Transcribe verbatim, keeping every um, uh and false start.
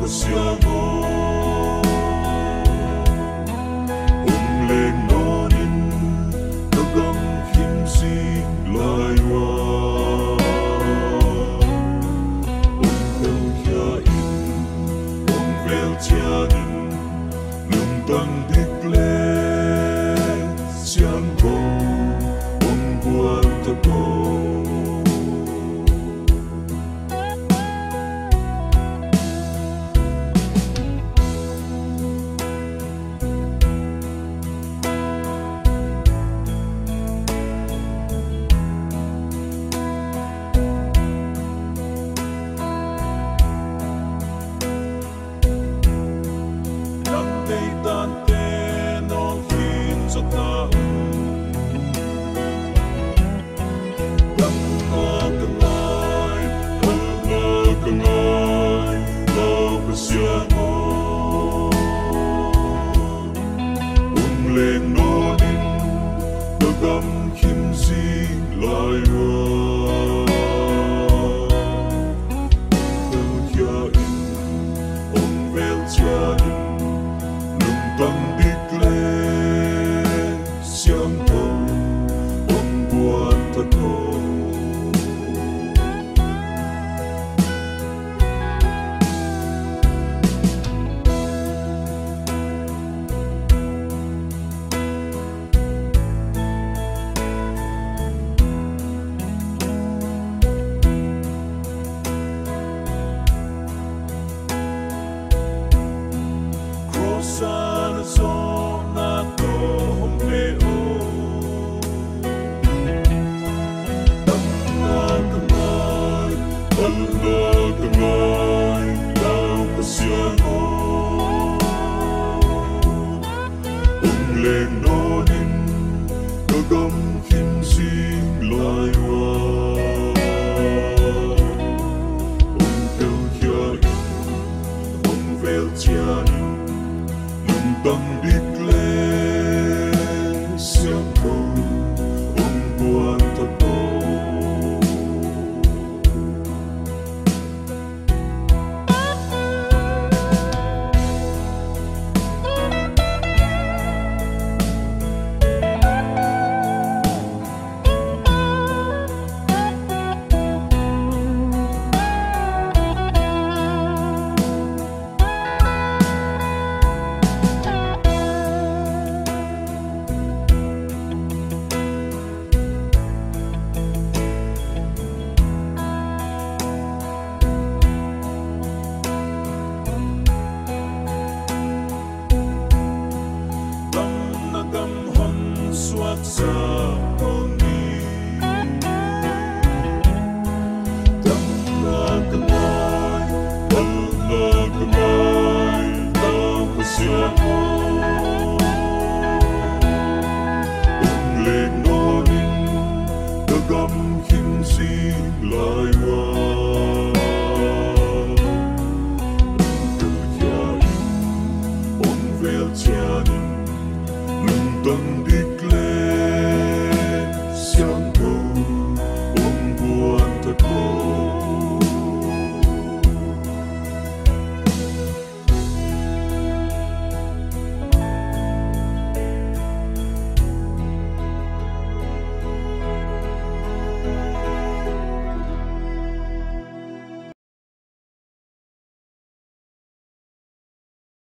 Laukhasiang ung leng nawn tagang khimzing laiwa ung phelkhia ung velchian Lungtang dikle siangthou ung guan thak Laukhasiang ung leng nawn tagang khimzing laiwa phelkhia ung velchian Lungtang dikle siangthou ung guan thak Sana so na to me o Damna ka ngai Damna ka ngai Laukhasiang ung leng nawn tagang khimzing laiwa ung phelkhia ung velchian Lungtang dikle siangthou ung guan thak sa poni Damna ka ngai Damna ka ngai Laukhasiang ung leng nawn tagang khimzing laiwa ung phelkhia ung velchian Lungtang